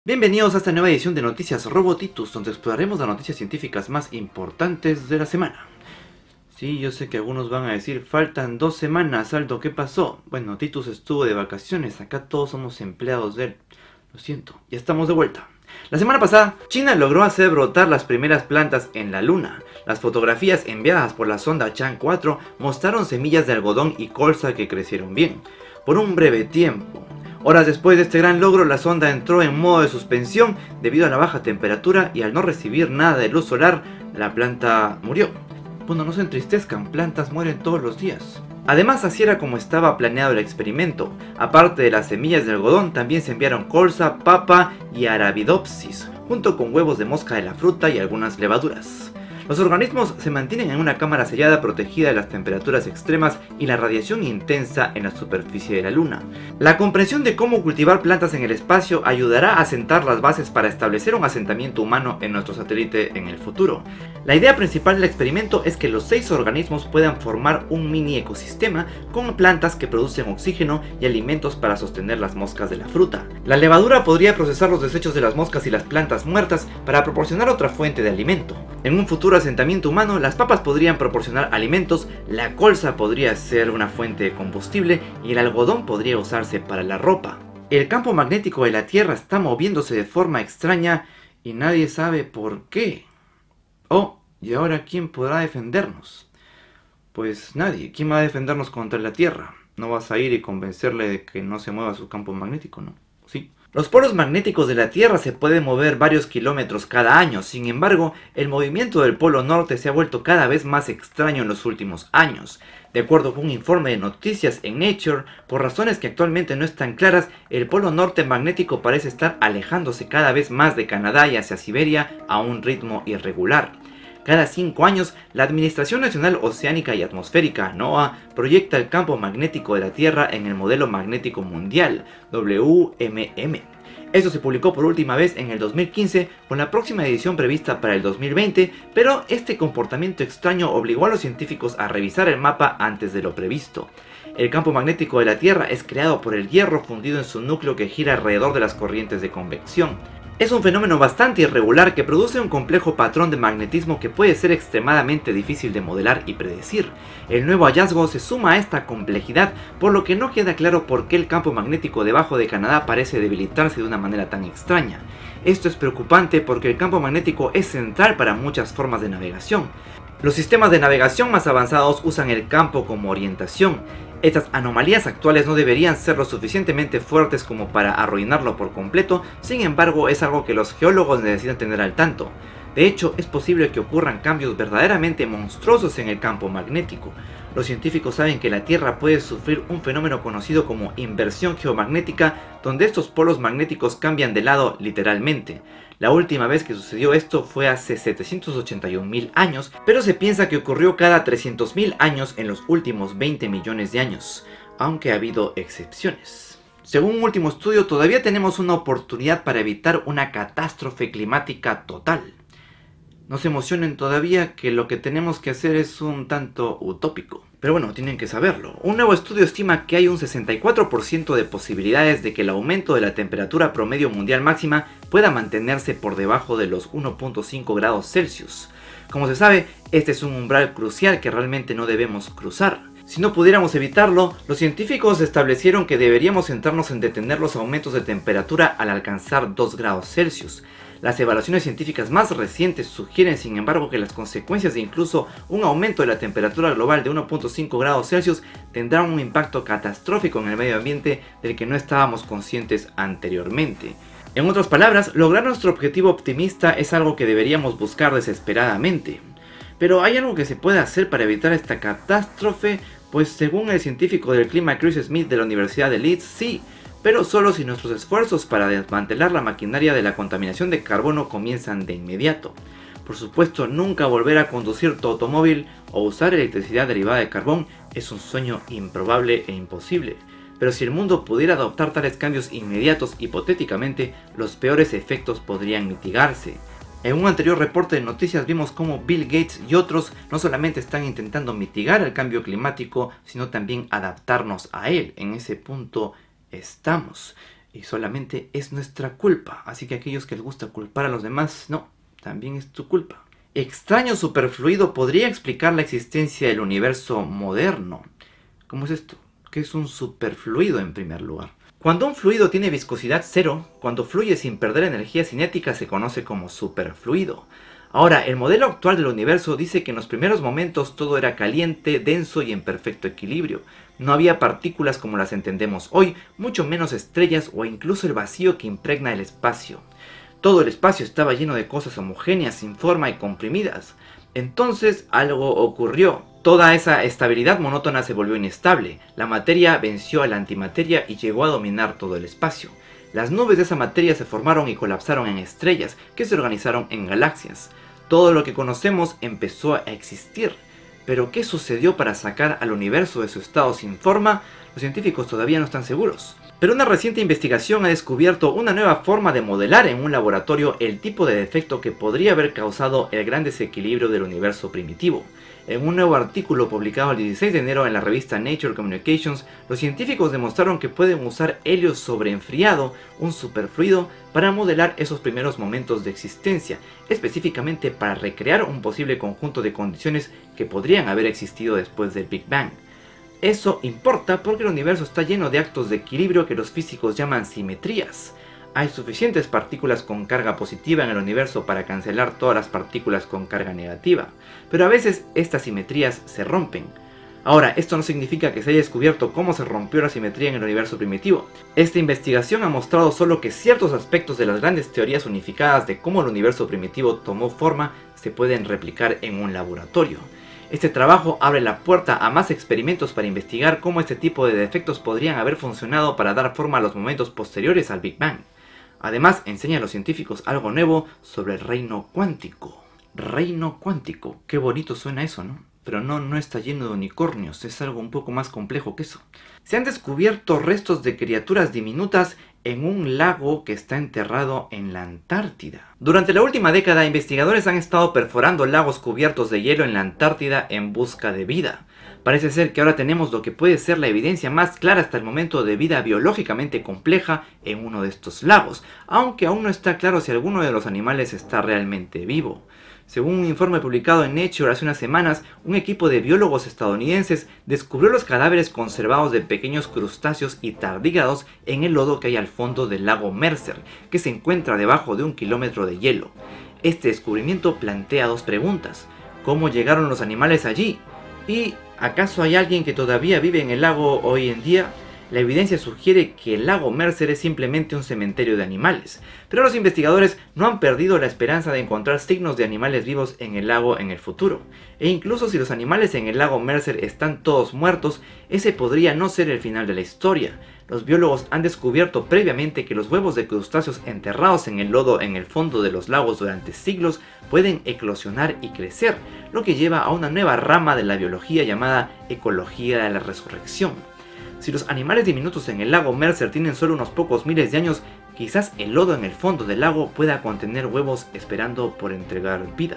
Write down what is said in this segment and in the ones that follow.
Bienvenidos a esta nueva edición de Noticias Robotitus, donde exploraremos las noticias científicas más importantes de la semana. Sí, yo sé que algunos van a decir, faltan 2 semanas, Aldo, ¿qué pasó? Bueno, Titus estuvo de vacaciones, acá todos somos empleados de él. Lo siento, ya estamos de vuelta. La semana pasada, China logró hacer brotar las primeras plantas en la Luna. Las fotografías enviadas por la sonda Chang 4 mostraron semillas de algodón y colza que crecieron bien, por un breve tiempo. Horas después de este gran logro, la sonda entró en modo de suspensión debido a la baja temperatura y al no recibir nada de luz solar, la planta murió. Bueno, no se entristezcan, plantas mueren todos los días. Además, así era como estaba planeado el experimento. Aparte de las semillas de algodón, también se enviaron colza, papa y arabidopsis, junto con huevos de mosca de la fruta y algunas levaduras. Los organismos se mantienen en una cámara sellada protegida de las temperaturas extremas y la radiación intensa en la superficie de la Luna. La comprensión de cómo cultivar plantas en el espacio ayudará a sentar las bases para establecer un asentamiento humano en nuestro satélite en el futuro. La idea principal del experimento es que los 6 organismos puedan formar un mini ecosistema con plantas que producen oxígeno y alimentos para sostener las moscas de la fruta. La levadura podría procesar los desechos de las moscas y las plantas muertas para proporcionar otra fuente de alimento. En un futuro asentamiento humano, las papas podrían proporcionar alimentos, la colza podría ser una fuente de combustible y el algodón podría usarse para la ropa. El campo magnético de la Tierra está moviéndose de forma extraña y nadie sabe por qué. Oh, ¿y ahora quién podrá defendernos? Pues nadie. ¿Quién va a defendernos contra la Tierra? No vas a ir y convencerle de que no se mueva su campo magnético, ¿no? ¿Sí? Los polos magnéticos de la Tierra se pueden mover varios kilómetros cada año, sin embargo, el movimiento del polo norte se ha vuelto cada vez más extraño en los últimos años. De acuerdo con un informe de noticias en Nature, por razones que actualmente no están claras, el polo norte magnético parece estar alejándose cada vez más de Canadá y hacia Siberia a un ritmo irregular. Cada 5 años, la Administración Nacional Oceánica y Atmosférica, NOAA, proyecta el campo magnético de la Tierra en el Modelo Magnético Mundial, WMM. Esto se publicó por última vez en el 2015, con la próxima edición prevista para el 2020, pero este comportamiento extraño obligó a los científicos a revisar el mapa antes de lo previsto. El campo magnético de la Tierra es creado por el hierro fundido en su núcleo que gira alrededor de las corrientes de convección. Es un fenómeno bastante irregular que produce un complejo patrón de magnetismo que puede ser extremadamente difícil de modelar y predecir. El nuevo hallazgo se suma a esta complejidad, por lo que no queda claro por qué el campo magnético debajo de Canadá parece debilitarse de una manera tan extraña. Esto es preocupante porque el campo magnético es central para muchas formas de navegación. Los sistemas de navegación más avanzados usan el campo como orientación. Estas anomalías actuales no deberían ser lo suficientemente fuertes como para arruinarlo por completo, sin embargo es algo que los geólogos necesitan tener al tanto. De hecho, es posible que ocurran cambios verdaderamente monstruosos en el campo magnético. Los científicos saben que la Tierra puede sufrir un fenómeno conocido como inversión geomagnética, donde estos polos magnéticos cambian de lado literalmente. La última vez que sucedió esto fue hace 781.000 años, pero se piensa que ocurrió cada 300.000 años en los últimos 20 millones de años, aunque ha habido excepciones. Según un último estudio, todavía tenemos una oportunidad para evitar una catástrofe climática total. No se emocionen todavía, que lo que tenemos que hacer es un tanto utópico. Pero bueno, tienen que saberlo. Un nuevo estudio estima que hay un 64% de posibilidades de que el aumento de la temperatura promedio mundial máxima pueda mantenerse por debajo de los 1.5 grados Celsius. Como se sabe, este es un umbral crucial que realmente no debemos cruzar. Si no pudiéramos evitarlo, los científicos establecieron que deberíamos centrarnos en detener los aumentos de temperatura al alcanzar 2 grados Celsius. Las evaluaciones científicas más recientes sugieren, sin embargo, que las consecuencias de incluso un aumento de la temperatura global de 1.5 grados Celsius tendrán un impacto catastrófico en el medio ambiente del que no estábamos conscientes anteriormente. En otras palabras, lograr nuestro objetivo optimista es algo que deberíamos buscar desesperadamente. Pero ¿hay algo que se puede hacer para evitar esta catástrofe? Pues según el científico del clima Chris Smith de la Universidad de Leeds, sí, pero solo si nuestros esfuerzos para desmantelar la maquinaria de la contaminación de carbono comienzan de inmediato. Por supuesto, nunca volver a conducir tu automóvil o usar electricidad derivada de carbón es un sueño improbable e imposible. Pero si el mundo pudiera adoptar tales cambios inmediatos, hipotéticamente, los peores efectos podrían mitigarse. En un anterior reporte de noticias vimos cómo Bill Gates y otros no solamente están intentando mitigar el cambio climático, sino también adaptarnos a él. En ese punto estamos. Y solamente es nuestra culpa, así que aquellos que les gusta culpar a los demás, no, también es tu culpa. Extraño superfluido podría explicar la existencia del universo moderno. ¿Cómo es esto? ¿Qué es un superfluido en primer lugar? Cuando un fluido tiene viscosidad cero, cuando fluye sin perder energía cinética se conoce como superfluido. Ahora, el modelo actual del universo dice que en los primeros momentos todo era caliente, denso y en perfecto equilibrio. No había partículas como las entendemos hoy, mucho menos estrellas o incluso el vacío que impregna el espacio. Todo el espacio estaba lleno de cosas homogéneas, sin forma y comprimidas. Entonces algo ocurrió. Toda esa estabilidad monótona se volvió inestable. La materia venció a la antimateria y llegó a dominar todo el espacio. Las nubes de esa materia se formaron y colapsaron en estrellas, que se organizaron en galaxias. Todo lo que conocemos empezó a existir. Pero ¿qué sucedió para sacar al universo de su estado sin forma? Los científicos todavía no están seguros. Pero una reciente investigación ha descubierto una nueva forma de modelar en un laboratorio el tipo de defecto que podría haber causado el gran desequilibrio del universo primitivo. En un nuevo artículo publicado el 16 de enero en la revista Nature Communications, los científicos demostraron que pueden usar helio sobreenfriado, un superfluido, para modelar esos primeros momentos de existencia, específicamente para recrear un posible conjunto de condiciones que podrían haber existido después del Big Bang. Eso importa porque el universo está lleno de actos de equilibrio que los físicos llaman simetrías. Hay suficientes partículas con carga positiva en el universo para cancelar todas las partículas con carga negativa, pero a veces estas simetrías se rompen. Ahora, esto no significa que se haya descubierto cómo se rompió la simetría en el universo primitivo. Esta investigación ha mostrado solo que ciertos aspectos de las grandes teorías unificadas de cómo el universo primitivo tomó forma se pueden replicar en un laboratorio. Este trabajo abre la puerta a más experimentos para investigar cómo este tipo de defectos podrían haber funcionado para dar forma a los momentos posteriores al Big Bang. Además, enseña a los científicos algo nuevo sobre el reino cuántico. Reino cuántico, qué bonito suena eso, ¿no? Pero no está lleno de unicornios, es algo un poco más complejo que eso. Se han descubierto restos de criaturas diminutas en un lago que está enterrado en la Antártida. Durante la última década, investigadores han estado perforando lagos cubiertos de hielo en la Antártida en busca de vida. Parece ser que ahora tenemos lo que puede ser la evidencia más clara hasta el momento de vida biológicamente compleja en uno de estos lagos, aunque aún no está claro si alguno de los animales está realmente vivo. Según un informe publicado en Nature hace unas semanas, un equipo de biólogos estadounidenses descubrió los cadáveres conservados de pequeños crustáceos y tardígrados en el lodo que hay al fondo del lago Mercer, que se encuentra debajo de 1 kilómetro de hielo. Este descubrimiento plantea dos preguntas. ¿Cómo llegaron los animales allí? ¿Y acaso hay alguien que todavía vive en el lago hoy en día? La evidencia sugiere que el lago Mercer es simplemente un cementerio de animales, pero los investigadores no han perdido la esperanza de encontrar signos de animales vivos en el lago en el futuro. E incluso si los animales en el lago Mercer están todos muertos, ese podría no ser el final de la historia. Los biólogos han descubierto previamente que los huevos de crustáceos enterrados en el lodo en el fondo de los lagos durante siglos pueden eclosionar y crecer, lo que lleva a una nueva rama de la biología llamada ecología de la resurrección. Si los animales diminutos en el lago Mercer tienen solo unos pocos miles de años, quizás el lodo en el fondo del lago pueda contener huevos esperando por entregar vida.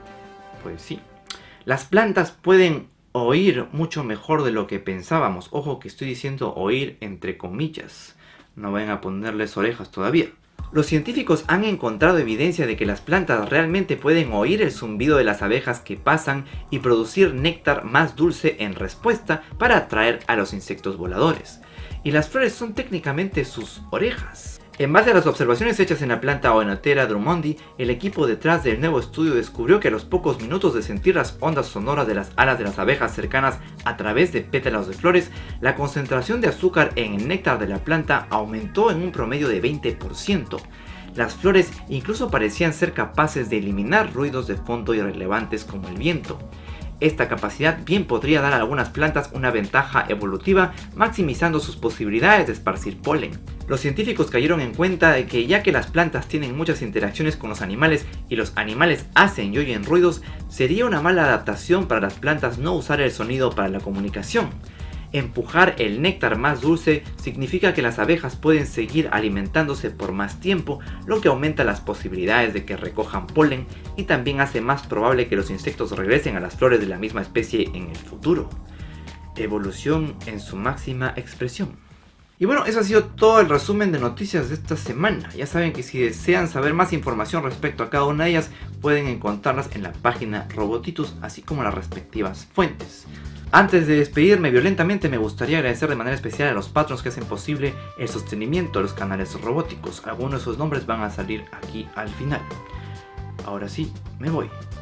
Pues sí. Las plantas pueden oír mucho mejor de lo que pensábamos. Ojo que estoy diciendo oír entre comillas. No vayan a ponerles orejas todavía. Los científicos han encontrado evidencia de que las plantas realmente pueden oír el zumbido de las abejas que pasan y producir néctar más dulce en respuesta para atraer a los insectos voladores. Y las flores son técnicamente sus orejas. En base a las observaciones hechas en la planta Oenotera drummondi, el equipo detrás del nuevo estudio descubrió que a los pocos minutos de sentir las ondas sonoras de las alas de las abejas cercanas a través de pétalos de flores, la concentración de azúcar en el néctar de la planta aumentó en un promedio de 20%. Las flores incluso parecían ser capaces de eliminar ruidos de fondo irrelevantes como el viento. Esta capacidad bien podría dar a algunas plantas una ventaja evolutiva, maximizando sus posibilidades de esparcir polen. Los científicos cayeron en cuenta de que ya que las plantas tienen muchas interacciones con los animales y los animales hacen y oyen ruidos, sería una mala adaptación para las plantas no usar el sonido para la comunicación. Empujar el néctar más dulce significa que las abejas pueden seguir alimentándose por más tiempo, lo que aumenta las posibilidades de que recojan polen y también hace más probable que los insectos regresen a las flores de la misma especie en el futuro. Evolución en su máxima expresión. Y bueno, eso ha sido todo el resumen de noticias de esta semana. Ya saben que si desean saber más información respecto a cada una de ellas, pueden encontrarlas en la página Robotitus, así como las respectivas fuentes. Antes de despedirme violentamente, me gustaría agradecer de manera especial a los patrons que hacen posible el sostenimiento de los canales robóticos. Algunos de sus nombres van a salir aquí al final. Ahora sí, me voy.